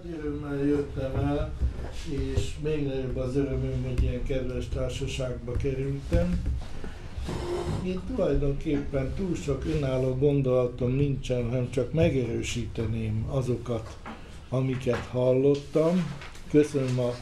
Nagy örömmel jöttem el, és még nagyobb az örömöm, hogy ilyen kedves társaságba kerültem. Én tulajdonképpen túl sok önálló gondolatom nincsen, hanem csak megerősíteném azokat, amiket hallottam. Köszönöm a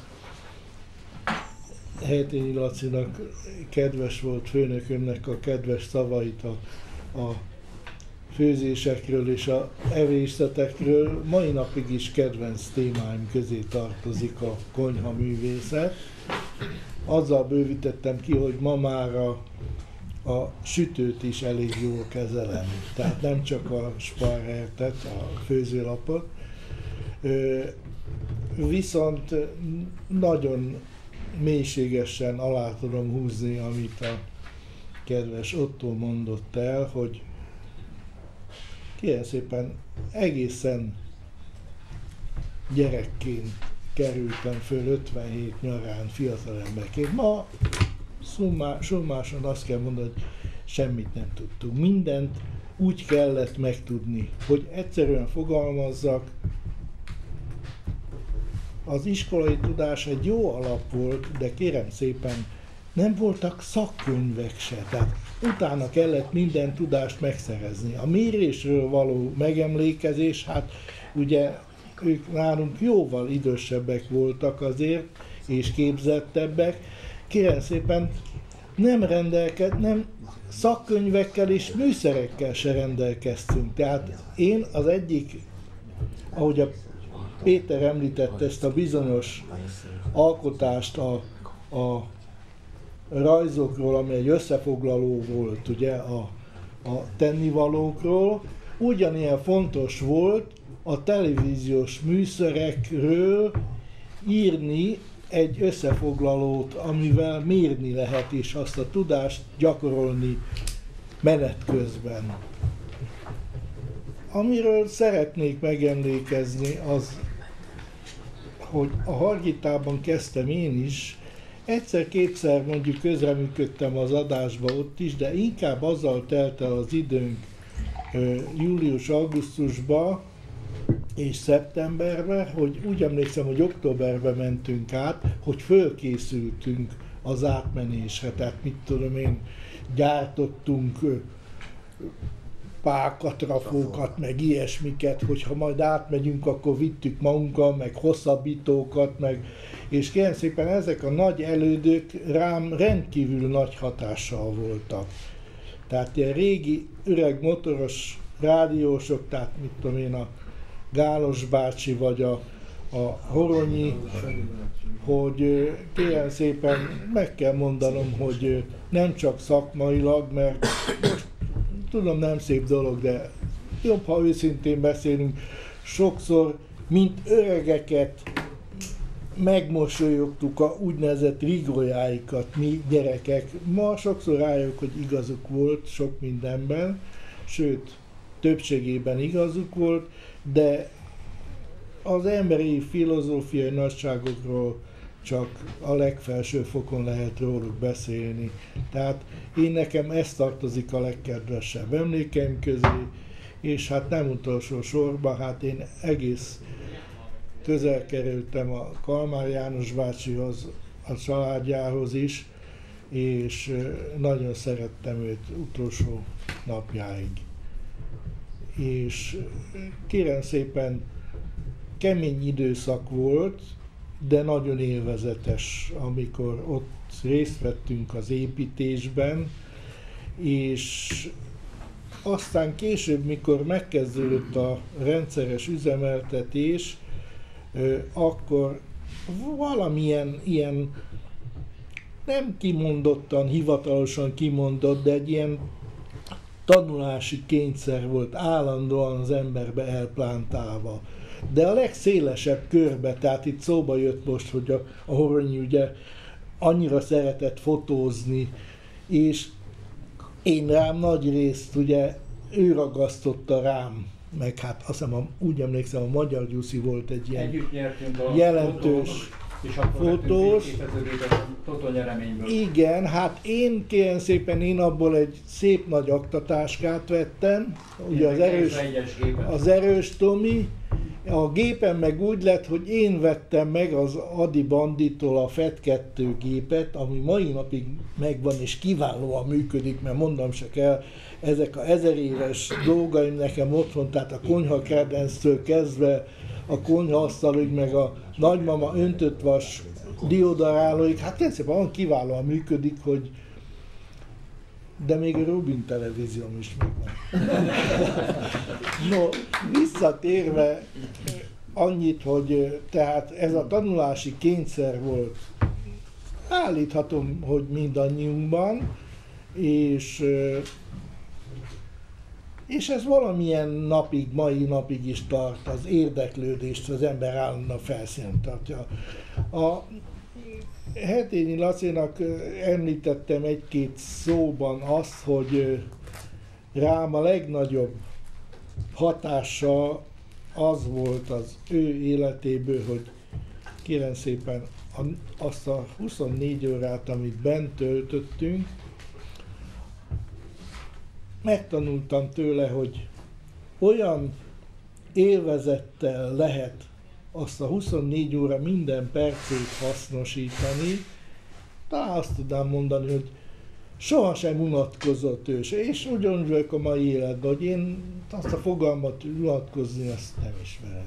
Hetényi Lacinak, kedves volt főnökömnek a kedves szavait a főzésekről és a evészetekről. Mai napig is kedvenc témáim közé tartozik a konyhaművészet. Azzal bővítettem ki, hogy ma már a sütőt is elég jól kezelem. Tehát nem csak a spargertet, a főzőlapot. Viszont nagyon mélységesen alá tudom húzni, amit a kedves Otto mondott el, hogy kérem szépen egészen gyerekként kerültem föl 57 nyarán fiatalemberként. Ma summásan azt kell mondani, hogy semmit nem tudtunk. Mindent úgy kellett megtudni, hogy egyszerűen fogalmazzak. Az iskolai tudás egy jó alap volt, de kérem szépen, nem voltak szakkönyvek se, tehát utána kellett minden tudást megszerezni. A mérésről való megemlékezés, hát ugye ők nálunk jóval idősebbek voltak azért, és képzettebbek. Kérem szépen, nem szakkönyvekkel és műszerekkel se rendelkeztünk. Tehát én az egyik, ahogy a Péter említette ezt a bizonyos alkotást a rajzokról, ami egy összefoglaló volt, ugye, a tennivalókról, ugyanilyen fontos volt a televíziós műszerekről írni egy összefoglalót, amivel mérni lehet, és azt a tudást gyakorolni menet közben. Amiről szeretnék megemlékezni, az, hogy a Hargitában kezdtem én is, egyszer-kétszer mondjuk közreműködtem az adásba ott is, de inkább azzal telt el az időnk július-augusztusba és szeptemberben, hogy úgy emlékszem, hogy októberben mentünk át, hogy fölkészültünk az átmenésre. Tehát mit tudom én, gyártottunk pákatrafókat, meg ilyesmiket, hogyha majd átmegyünk, akkor vittük magunkkal, meg hosszabbítókat, meg... És kérem szépen, ezek a nagy elődök rám rendkívül nagy hatással voltak. Tehát ilyen régi, öreg motoros rádiósok, tehát mit tudom én, a Gálos bácsi, vagy a Horonyi, hogy kérem szépen, meg kell mondanom, hogy nem csak szakmailag, mert most tudom, nem szép dolog, de jobb, ha őszintén beszélünk, sokszor, mint öregeket megmosolyogtuk a úgynevezett rigójáikat, mi gyerekek. Ma sokszor rájövök, hogy igazuk volt sok mindenben, sőt, többségében igazuk volt, de az emberi filozófiai nagyságokról csak a legfelső fokon lehet róluk beszélni. Tehát nekem ez tartozik a legkedvesebb emlékeim közé, és hát nem utolsó sorban, hát én egész közel kerültem a Kalmár János bácsihoz, a családjához is, és nagyon szerettem őt utolsó napjáig. És kérem szépen, kemény időszak volt, de nagyon élvezetes, amikor ott részt vettünk az építésben, és aztán később, mikor megkezdődött a rendszeres üzemeltetés, akkor valamilyen ilyen nem kimondottan, hivatalosan kimondott, de egy ilyen tanulási kényszer volt állandóan az emberbe elplántálva. De a legszélesebb körbe, tehát itt szóba jött most, hogy a Horonyi ugye annyira szeretett fotózni, és én rám nagy részt ugye ő ragasztotta rám, meg hát azt hiszem, úgy emlékszem, a Magyar Gyuszi volt egy ilyen jelentős fotós. Igen, hát én kérem szépen, én abból egy szép nagy aktatáskát vettem, ugye az erős Tomi, A gépen meg úgy lett, hogy én vettem meg az Adi Banditól a FET 2 gépet, ami mai napig megvan és kiválóan működik, mert mondom se kell, ezek a 1000 éves dolgaim nekem otthon, tehát a konyhakedenctől kezdve a konyhaasztalig, meg a nagymama öntött vas diodarálóig, hát tényleg olyan kiválóan működik, hogy de még a Rubin televízióm is megvan. No, visszatérve annyit, hogy tehát ez a tanulási kényszer volt, állíthatom, hogy mindannyiunkban, és ez valamilyen napig, mai napig is tart, az érdeklődést az ember állandóan felszínen tartja. A Hetényi Lacinak említettem egy-két szóban azt, hogy rám a legnagyobb hatása az volt az ő életéből, hogy kérem szépen azt a 24 órát, amit bent töltöttünk, megtanultam tőle, hogy olyan élvezettel lehet azt a 24 óra minden percét hasznosítani, talán azt tudnám mondani, hogy sohasem unatkozott ő se, és ugyanúgy vagyok a mai életben, hogy én azt a fogalmat unatkozni, azt nem ismerem.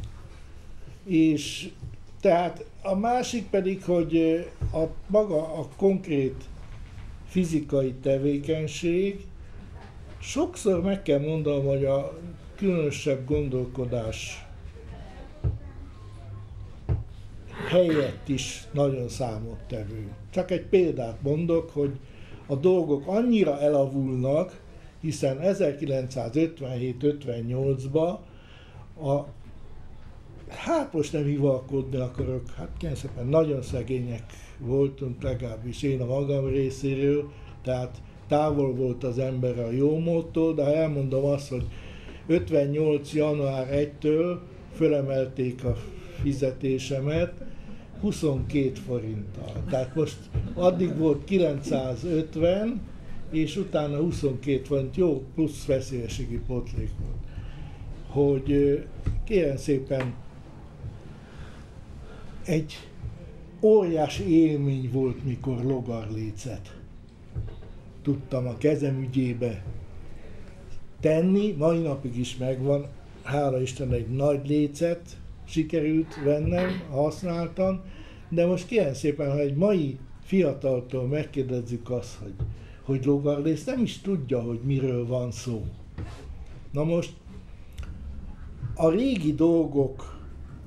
És tehát a másik pedig, hogy maga a konkrét fizikai tevékenység, sokszor meg kell mondanom, hogy a különösebb gondolkodás helyett is nagyon számottevő. Csak egy példát mondok, hogy a dolgok annyira elavulnak, hiszen 1957-58-ban hát most nem hivalkodni akarok, hát szépen nagyon szegények voltunk, legalábbis én a magam részéről, tehát távol volt az ember a jómódtól, de ha elmondom azt, hogy 58. január 1-től fölemelték a fizetésemet 22 forinttal. Tehát most addig volt 950, és utána 22 forint, jó, plusz veszélyességi pótlék volt. Hogy kérem szépen, egy óriási élmény volt, mikor logarlécet tudtam a kezem ügyébe tenni, mai napig is megvan, hála Isten egy nagy lécet sikerült vennem, használtam, de most kérem szépen, ha egy mai fiataltól megkérdezzük azt, hogy logarléc, nem is tudja, hogy miről van szó. Na most a régi dolgok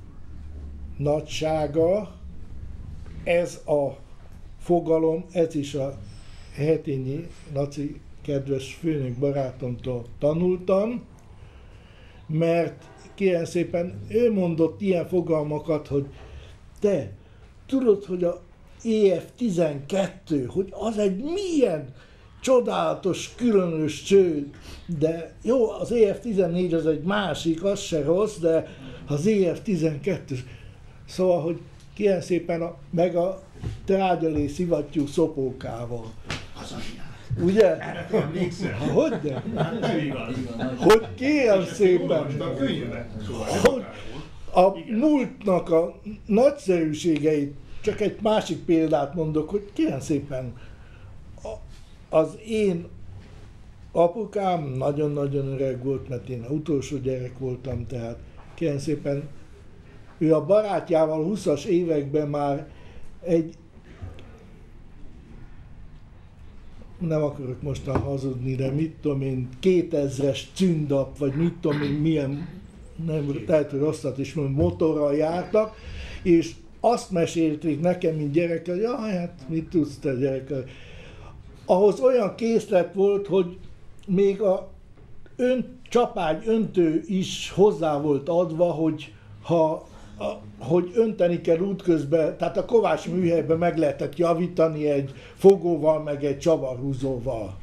nagysága, ez a fogalom, ez is a Hetényi Laci kedves főnök barátomtól tanultam, mert kérem szépen, ő mondott ilyen fogalmakat, hogy te tudod, hogy a EF12, hogy az egy milyen csodálatos, különös cső, de jó, az EF14 az egy másik, az se rossz, de az EF12, szóval, hogy kérem szépen, meg a trágyalé szivattyú szopókával. Ugye? Hogyne? Hogy kérem szépen, hogy a múltnak a nagyszerűségeit, csak egy másik példát mondok, hogy kérem szépen, az én apukám nagyon-nagyon öreg volt, mert én utolsó gyerek voltam, tehát kérem szépen, ő a barátjával 20-as években már egy, nem akarok mostan hazudni, de mit tudom én, 2000-es cündap, vagy mit tudom én, milyen, nem, tehát rosszat is mondom, motorral jártak, és azt mesélték nekem, mint gyerek, hogy jaj, hát mit tudsz te gyerek? Ahhoz olyan készlet volt, hogy még a csapágy öntő is hozzá volt adva, hogy hogy önteni kell útközben, tehát a Kovács műhelyben meg lehetett javítani egy fogóval, meg egy csavarhúzóval.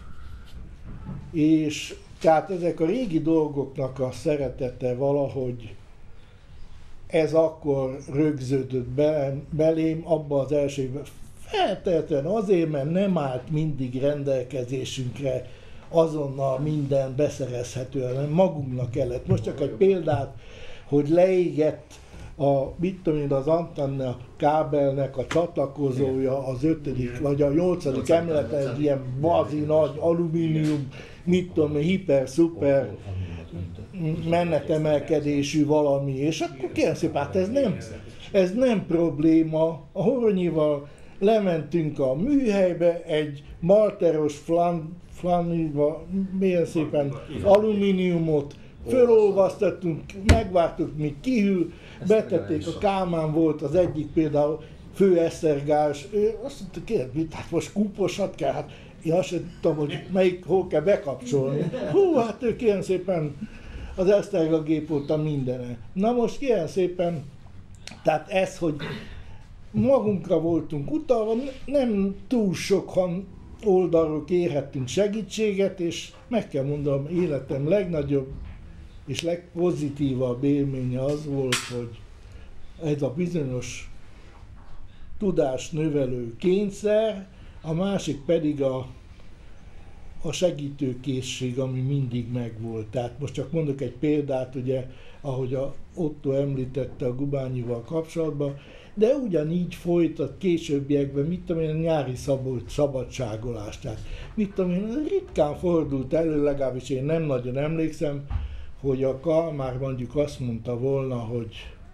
És tehát ezek a régi dolgoknak a szeretete valahogy ez akkor rögződött belém abba az első évben. Feltétlenül azért, mert nem állt mindig rendelkezésünkre azonnal minden beszerezhető, hanem magunknak kellett. Most csak egy példát, hogy leégett mit tudom én, az antenna kábelnek a csatlakozója az 5. vagy a 8. emeleten, egy ilyen bazi nagy alumínium, mit tudom én, hiper-szuper menetemelkedésű valami, és akkor kérem szépen, hát ez nem probléma. A Horonyival lementünk a műhelybe, egy malteros flaniba, milyen szépen alumíniumot fölolvasztottunk, megvártuk, míg kihűl, betették, a Kálmán volt az egyik például főesztergás, ő azt mondta, kérem, hát most kúposat kell, hát én azt sem tudom, hogy hol kell bekapcsolni. Hú, hát ő kérem szépen az Eszterga gép óta mindene. Na most kérem szépen, tehát ez, hogy magunkra voltunk utalva, nem túl sokan oldalról kérhettünk segítséget, és meg kell mondanom, életem legnagyobb és legpozitívabb élménye az volt, hogy ez a bizonyos tudásnövelő kényszer, a másik pedig a segítőkészség, ami mindig megvolt. Tehát most csak mondok egy példát, ugye, ahogy a Otto említette a Gubányival kapcsolatban, de ugyanígy folyt a későbbiekben, mit tudom én, a nyári szabadságolás. Tehát, mit tudom én, ritkán fordult elő, legalábbis én nem nagyon emlékszem, hogy a Kalmár mondjuk azt mondta volna, hogy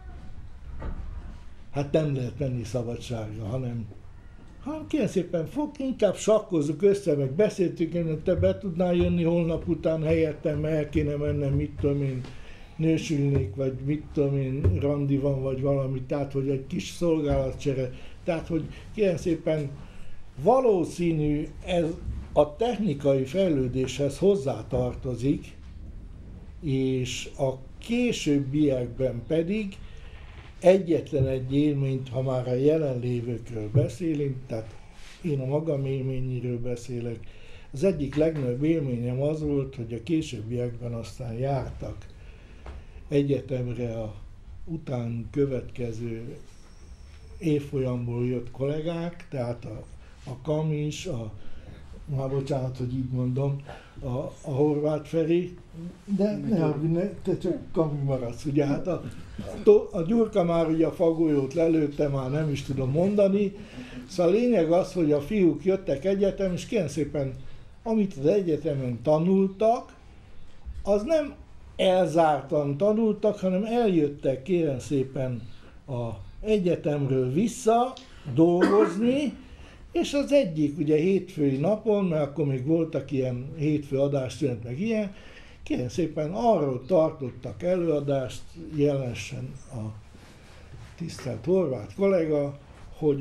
hát nem lehet menni szabadságra, hanem kérem szépen, inkább sakkozzuk össze, meg beszéltük, hogy te be tudnál jönni holnap után helyettem, el kéne mennem, mit tudom én, nősülnék, vagy mit tudom én, randi van, vagy valami, tehát, hogy egy kis szolgálatcsere. Tehát, hogy kérem szépen, valószínű ez a technikai fejlődéshez hozzátartozik, és a későbbiekben pedig egyetlen egy élményt, ha már a jelenlévőkről beszélünk, tehát én a magam élményéről beszélek, az egyik legnagyobb élményem az volt, hogy a későbbiekben aztán jártak egyetemre a után következő évfolyamból jött kollégák, tehát a Kamis, már bocsánat, hogy így mondom, a Horváth Feri, de te csak Kami maradsz, ugye, hát a Gyurka már ugye a fagolyót lelőtte, már nem is tudom mondani, szóval a lényeg az, hogy a fiúk jöttek egyetem, és kérem szépen, amit az egyetemen tanultak, az nem elzártan tanultak, hanem eljöttek kérem szépen a egyetemről vissza dolgozni, és az egyik ugye hétfői napon, mert akkor még voltak ilyen hétfő adásszünet, meg ilyen, kérem szépen arról tartottak előadást, jelenesen a tisztelt Horváth kollega, hogy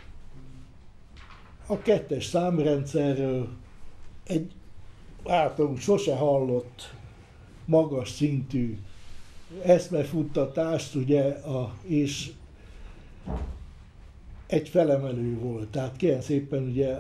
a kettes számrendszerről egy általunk sose hallott magas szintű eszmefuttatást, ugye, és egy felemelő volt. Tehát kérem szépen ugye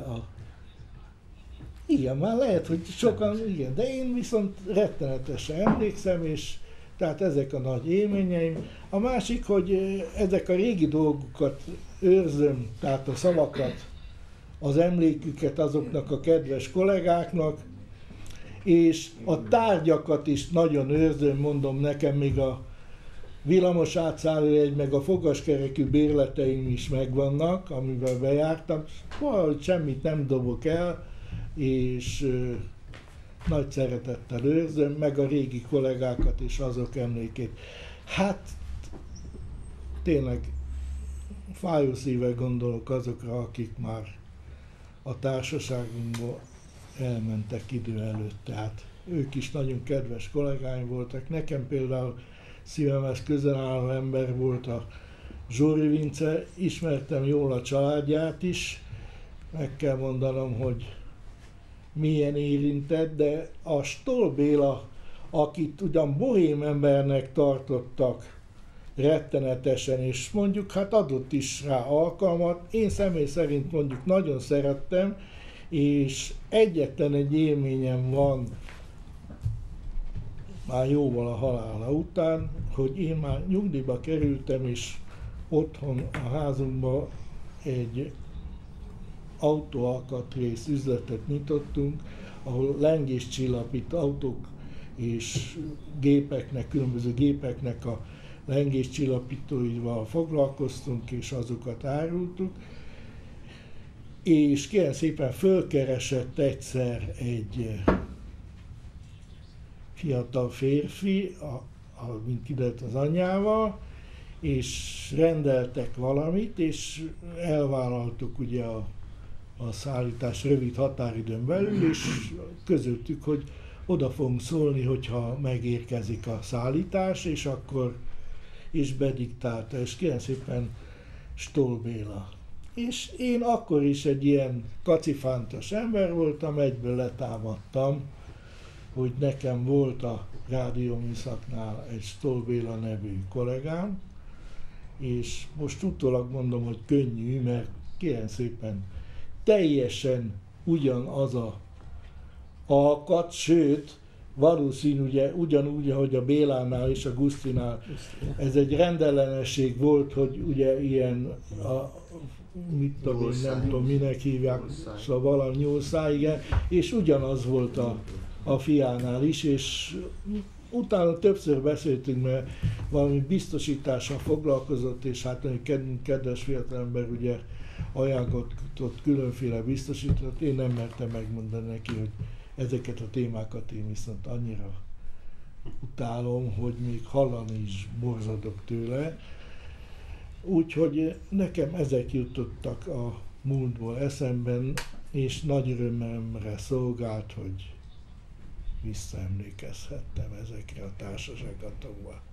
igen, már lehet, hogy sokan, igen, de én viszont rettenetesen emlékszem, és tehát ezek a nagy élményeim. A másik, hogy ezek a régi dolgokat őrzöm, tehát a szavakat, az emléküket azoknak a kedves kollégáknak, és a tárgyakat is nagyon őrzöm, mondom, nekem még a villamos átszállójegy, meg a fogaskerekű bérleteim is megvannak, amivel bejártam, valahogy semmit nem dobok el, és nagy szeretettel őrzöm, meg a régi kollégákat és azok emlékét. Hát tényleg fájó szívvel gondolok azokra, akik már a társaságunkból elmentek idő előtt, tehát ők is nagyon kedves kollégáim voltak. Nekem például szívemhez közel álló ember volt a Zsóri Vince, ismertem jól a családját is, meg kell mondanom, hogy milyen érintett, de a Stoll Béla, akit ugyan bohém embernek tartottak rettenetesen, és mondjuk hát adott is rá alkalmat, én személy szerint mondjuk nagyon szerettem, és egyetlen egy élményem van, már jóval a halála után, hogy én már nyugdíjba kerültem, és otthon a házunkban egy autóalkatrész üzletet nyitottunk, ahol lengéscsillapít autók és gépeknek, különböző gépeknek a lengéscsillapítóival foglalkoztunk, és azokat árultuk. És kérem szépen fölkeresett egyszer egy fiatal férfi, mint kiderült az anyjával, és rendeltek valamit, és elvállaltuk ugye a szállítás rövid határidőn belül, és közöltük, hogy oda fogunk szólni, hogyha megérkezik a szállítás, és akkor is bediktálta, és kérem szépen Stoll Béla. És én akkor is egy ilyen kacifántos ember voltam, egyből letámadtam, hogy nekem volt a rádióműszaknál egy Stoll Béla nevű kollégám, és most utólag mondom, hogy könnyű, mert kérem szépen teljesen ugyanaz a alkat, sőt, valószínű ugyanúgy, ahogy a Bélánál és a Gusztinál, ez egy rendellenesség volt, hogy ugye ilyen, mit tudom én, nem tudom minek hívják, szóval valami nyúlszáj, igen, és ugyanaz volt a fiánál is, és utána többször beszéltünk, mert valami biztosítással foglalkozott, és hát egy kedves fiatalember ugye ajánlott különféle biztosítót, én nem mertem megmondani neki, hogy ezeket a témákat én viszont annyira utálom, hogy még hallani is borzadok tőle. Úgyhogy nekem ezek jutottak a múltból eszemben, és nagy örömömre szolgált, hogy visszaemlékezhettem ezekre a társaságokba.